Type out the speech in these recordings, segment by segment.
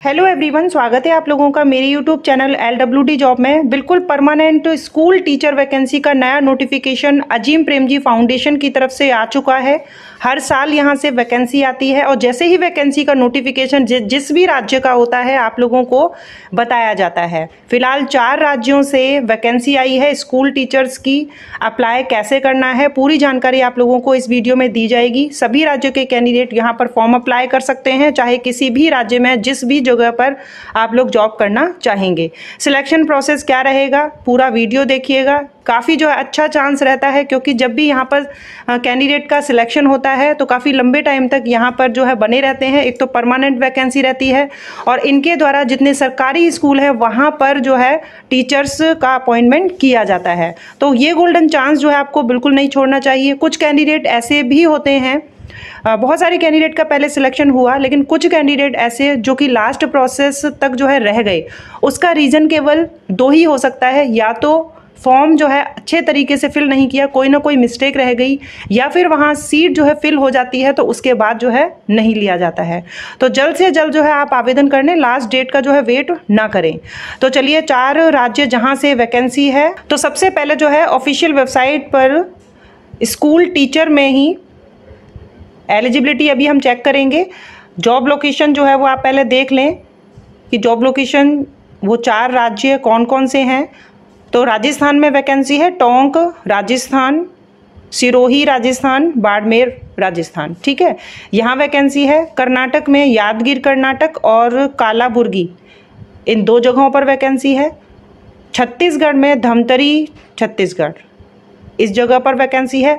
Hello everyone, स्वागत है आप लोगों का मेरे यूट्यूब चैनल LWD जॉब में। बिल्कुल परमानेंट स्कूल टीचर वैकेंसी का नया नोटिफिकेशन अजीम प्रेमजी फाउंडेशन की तरफ से आ चुका है। हर साल यहां से वैकेंसी आती है और जैसे ही वैकेंसी का नोटिफिकेशन जिस भी राज्य का होता है आप लोगों को बताया जाता है। फिलहाल 4 राज्यों से वैकेंसी आई है स्कूल टीचर्स की। अप्लाई कैसे करना है पूरी जानकारी आप लोगों को इस वीडियो में दी जाएगी। सभी राज्यों के कैंडिडेट यहाँ पर फॉर्म अप्लाई कर सकते हैं, चाहे किसी भी राज्य में जिस भी जगह पर आप लोग जॉब करना चाहेंगे। सिलेक्शन प्रोसेस क्या रहेगा पूरा वीडियो देखिएगा। काफ़ी जो है अच्छा चांस रहता है, क्योंकि जब भी यहाँ पर कैंडिडेट का सिलेक्शन होता है तो काफ़ी लंबे टाइम तक यहाँ पर जो है बने रहते हैं। एक तो परमानेंट वैकेंसी रहती है और इनके द्वारा जितने सरकारी स्कूल है वहाँ पर जो है टीचर्स का अपॉइंटमेंट किया जाता है। तो ये गोल्डन चांस जो है आपको बिल्कुल नहीं छोड़ना चाहिए। कुछ कैंडिडेट ऐसे भी होते हैं, बहुत सारे कैंडिडेट का पहले सिलेक्शन हुआ, लेकिन कुछ कैंडिडेट ऐसे जो कि लास्ट प्रोसेस तक जो है रह गए। उसका रीज़न केवल 2 ही हो सकता है, या तो फॉर्म जो है अच्छे तरीके से फिल नहीं किया, कोई ना कोई मिस्टेक रह गई, या फिर वहाँ सीट जो है फिल हो जाती है तो उसके बाद जो है नहीं लिया जाता है। तो जल्द से जल्द जो है आप आवेदन करने, लास्ट डेट का जो है वेट ना करें। तो चलिए 4 राज्य जहाँ से वैकेंसी है, तो सबसे पहले जो है ऑफिशियल वेबसाइट पर स्कूल टीचर में ही एलिजिबिलिटी अभी हम चेक करेंगे। जॉब लोकेशन जो है वो आप पहले देख लें कि जॉब लोकेशन वो 4 राज्य कौन कौन से हैं। तो राजस्थान में वैकेंसी है, टोंक राजस्थान, सिरोही राजस्थान, बाड़मेर राजस्थान, ठीक है, यहाँ वैकेंसी है। कर्नाटक में यादगीर कर्नाटक और कालाबुर्गी, इन 2 जगहों पर वैकेंसी है। छत्तीसगढ़ में धमतरी छत्तीसगढ़, इस जगह पर वैकेंसी है।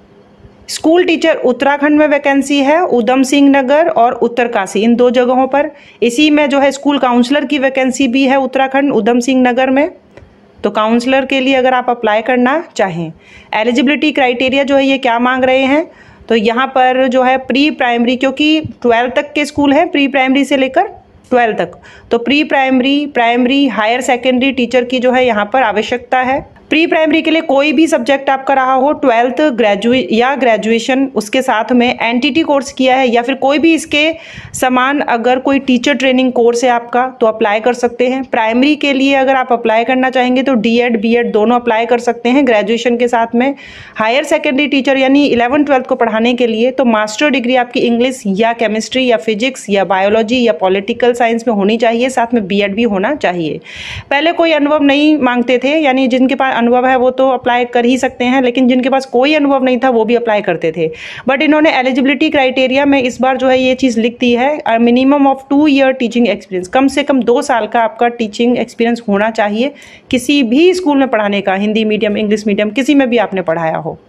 स्कूल टीचर उत्तराखंड में वैकेंसी है, उधम सिंह नगर और उत्तरकाशी, इन 2 जगहों पर। इसी में जो है स्कूल काउंसलर की वैकेंसी भी है उत्तराखंड उधम सिंह नगर में। तो काउंसलर के लिए अगर आप अप्लाई करना चाहें, एलिजिबिलिटी क्राइटेरिया जो है ये क्या मांग रहे हैं, तो यहाँ पर जो है प्री प्राइमरी, क्योंकि 12 तक के स्कूल हैं, प्री प्राइमरी से लेकर 12 तक, तो pre primary, primary, higher secondary teacher की जो है यहाँ पर आवश्यकता है। प्री प्राइमरी के लिए कोई भी सब्जेक्ट आपका रहा हो, 12th ग्रेजुएशन, उसके साथ में एनटीटी कोर्स किया है, या फिर कोई भी इसके समान अगर कोई टीचर ट्रेनिंग कोर्स है आपका तो अप्लाई कर सकते हैं। प्राइमरी के लिए अगर आप अप्लाई करना चाहेंगे तो डीएड बीएड दोनों अप्लाई कर सकते हैं ग्रेजुएशन के साथ में। हायर सेकेंडरी टीचर यानी 11th-12th को पढ़ाने के लिए तो मास्टर डिग्री आपकी इंग्लिश या केमिस्ट्री या फिजिक्स या बायोलॉजी या पॉलिटिकल साइंस में होनी चाहिए, साथ में बीएड भी होना चाहिए। पहले कोई अनुभव नहीं मांगते थे, यानी जिनके पास अनुभव है वो तो अप्लाई कर ही सकते हैं, लेकिन जिनके पास कोई अनुभव नहीं था वो भी अप्लाई करते थे। बट इन्होंने एलिजिबिलिटी क्राइटेरिया में इस बार जो है ये चीज़ लिख दी है, minimum of 2 year teaching experience, कम से कम 2 साल का आपका टीचिंग एक्सपीरियंस होना चाहिए किसी भी स्कूल में पढ़ाने का, हिंदी मीडियम इंग्लिश मीडियम किसी में भी आपने पढ़ाया हो।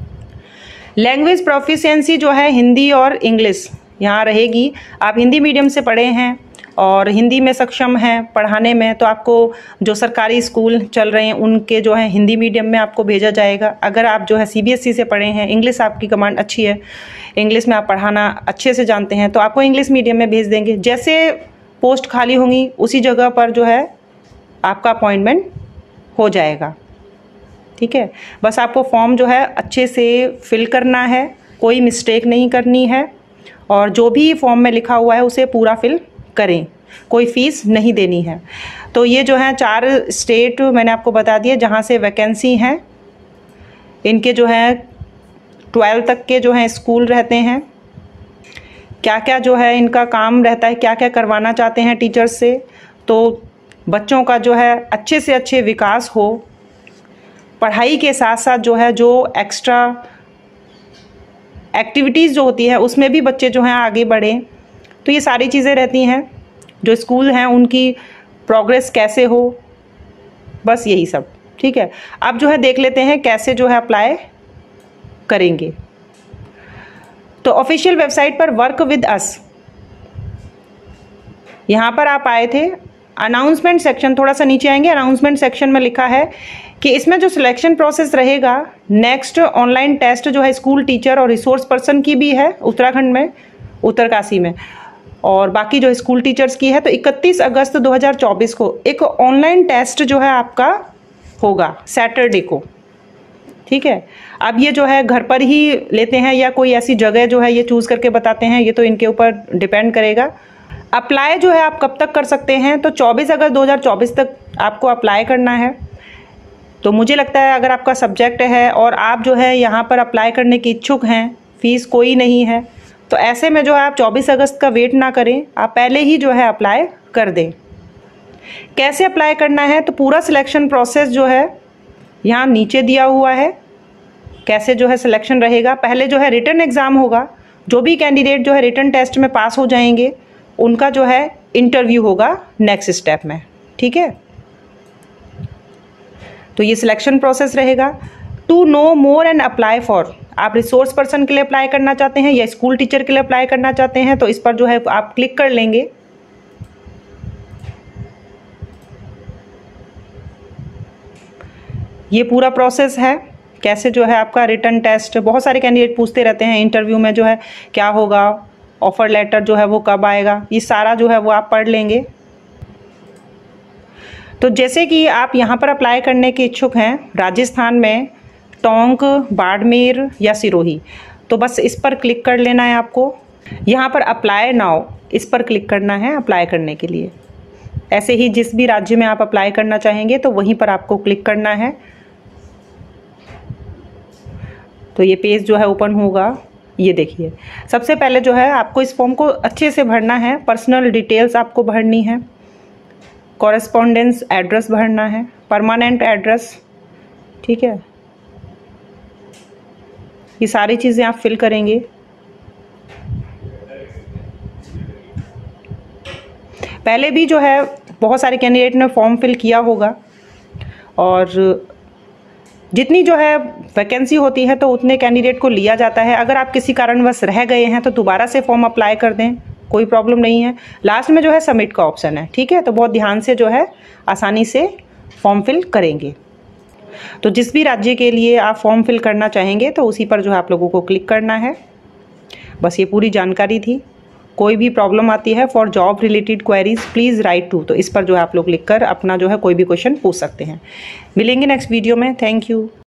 लैंग्वेज प्रोफिशिएंसी जो है हिंदी और इंग्लिश यहाँ रहेगी। आप हिंदी मीडियम से पढ़े हैं और हिंदी में सक्षम हैं पढ़ाने में, तो आपको जो सरकारी स्कूल चल रहे हैं उनके जो है हिंदी मीडियम में आपको भेजा जाएगा। अगर आप जो है सीबीएसई से पढ़े हैं, इंग्लिश आपकी कमांड अच्छी है, इंग्लिश में आप पढ़ाना अच्छे से जानते हैं, तो आपको इंग्लिश मीडियम में भेज देंगे। जैसे पोस्ट खाली होंगी उसी जगह पर जो है आपका अपॉइंटमेंट हो जाएगा, ठीक है। बस आपको फॉर्म जो है अच्छे से फिल करना है, कोई मिस्टेक नहीं करनी है, और जो भी फॉर्म में लिखा हुआ है उसे पूरा फिल करें, कोई फीस नहीं देनी है। तो ये जो है 4 स्टेट मैंने आपको बता दिए जहाँ से वैकेंसी हैं। इनके जो है 12 तक के जो हैं स्कूल रहते हैं, क्या क्या जो है इनका काम रहता है, क्या क्या करवाना चाहते हैं टीचर्स से। तो बच्चों का जो है अच्छे से अच्छे विकास हो, पढ़ाई के साथ साथ जो है जो एक्स्ट्रा एक्टिविटीज़ जो होती है उसमें भी बच्चे जो हैं आगे बढ़ें। तो ये सारी चीज़ें रहती हैं, जो स्कूल हैं उनकी प्रोग्रेस कैसे हो, बस यही सब, ठीक है। अब जो है देख लेते हैं कैसे जो है अप्लाई करेंगे। तो ऑफिशियल वेबसाइट पर वर्क विद अस, यहाँ पर आप आए थे, अनाउंसमेंट सेक्शन, थोड़ा सा नीचे आएंगे, अनाउंसमेंट सेक्शन में लिखा है कि इसमें जो सिलेक्शन प्रोसेस रहेगा, नेक्स्ट ऑनलाइन टेस्ट जो है स्कूल टीचर और रिसोर्स पर्सन की भी है उत्तराखंड में, उत्तरकाशी में, और बाकी जो स्कूल टीचर्स की है। तो 31 अगस्त 2024 को एक ऑनलाइन टेस्ट जो है आपका होगा सैटरडे को, ठीक है। अब ये जो है घर पर ही लेते हैं या कोई ऐसी जगह जो है ये चूज़ करके बताते हैं, ये तो इनके ऊपर डिपेंड करेगा। अप्लाई जो है आप कब तक कर सकते हैं, तो 24 अगस्त 2024 तक आपको अप्लाई करना है। तो मुझे लगता है अगर आपका सब्जेक्ट है और आप जो है यहाँ पर अप्लाई करने के इच्छुक हैं, फ़ीस कोई नहीं है, तो ऐसे में जो है आप 24 अगस्त का वेट ना करें, आप पहले ही जो है अप्लाई कर दें। कैसे अप्लाई करना है, तो पूरा सिलेक्शन प्रोसेस जो है यहाँ नीचे दिया हुआ है। कैसे जो है सिलेक्शन रहेगा, पहले जो है रिटन एग्ज़ाम होगा। जो भी कैंडिडेट जो है रिटन टेस्ट में पास हो जाएंगे उनका जो है इंटरव्यू होगा नेक्स्ट स्टेप में, ठीक है। तो ये सिलेक्शन प्रोसेस रहेगा। To know more and apply for, आप रिसोर्स पर्सन के लिए अप्लाई करना चाहते हैं या स्कूल टीचर के लिए अप्लाई करना चाहते हैं, तो इस पर जो है आप क्लिक कर लेंगे। ये पूरा प्रोसेस है। कैसे जो है आपका रिटन टेस्ट, बहुत सारे कैंडिडेट पूछते रहते हैं इंटरव्यू में जो है क्या होगा, ऑफर लेटर जो है वो कब आएगा, ये सारा जो है वो आप पढ़ लेंगे। तो जैसे कि आप यहाँ पर अप्लाई करने के इच्छुक हैं राजस्थान में टोंक, बाड़मेर या सिरोही, तो बस इस पर क्लिक कर लेना है आपको। यहाँ पर अप्लाई नाउ, इस पर क्लिक करना है अप्लाई करने के लिए। ऐसे ही जिस भी राज्य में आप अप्लाई करना चाहेंगे तो वहीं पर आपको क्लिक करना है। तो ये पेज जो है ओपन होगा। ये देखिए, सबसे पहले जो है आपको इस फॉर्म को अच्छे से भरना है। पर्सनल डिटेल्स आपको भरनी है, कॉरेस्पॉन्डेंस एड्रेस भरना है, परमानेंट एड्रेस, ठीक है। ये सारी चीज़ें आप फिल करेंगे। पहले भी जो है बहुत सारे कैंडिडेट ने फॉर्म फिल किया होगा, और जितनी जो है वैकेंसी होती है तो उतने कैंडिडेट को लिया जाता है। अगर आप किसी कारणवश रह गए हैं तो दोबारा से फॉर्म अप्लाई कर दें, कोई प्रॉब्लम नहीं है। लास्ट में जो है सबमिट का ऑप्शन है, ठीक है। तो बहुत ध्यान से जो है आसानी से फॉर्म फिल करेंगे। तो जिस भी राज्य के लिए आप फॉर्म फिल करना चाहेंगे तो उसी पर जो है आप लोगों को क्लिक करना है। बस ये पूरी जानकारी थी। कोई भी प्रॉब्लम आती है for job related queries please write to, तो इस पर जो है आप लोग लिखकर अपना जो है कोई भी क्वेश्चन पूछ सकते हैं। मिलेंगे नेक्स्ट वीडियो में। Thank you.